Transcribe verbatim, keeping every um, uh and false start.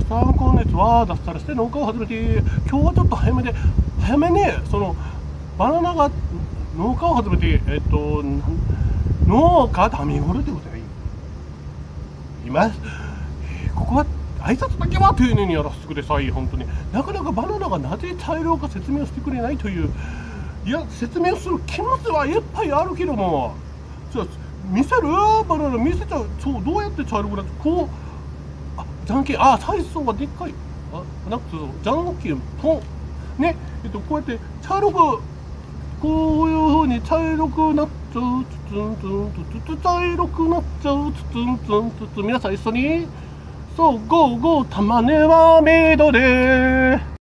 さんこんにちは脱サラして農家を始めて、今日はちょっと早めで早めにそのバナナが農家を始めて、えっと農家ダミゴルってことがいいます。ここは挨拶だけは丁寧にやらせてください。本当になかなかバナナがなぜ茶色か説明をしてくれないという、いや説明する気持ちはいっぱいあるけども、じゃあ見せるバナナ見せちゃう。そうどうやって茶色くなって、こうあじゃんけん、あサイズがでっかい、あなんかじゃんけんポンね、えっとこうやって茶色くこういう風に茶色くなっちゃう、つつんつんつつつ茶色くなっちゃう、つつんつんつつ、皆さん一緒にそうゴーゴー玉ねは緑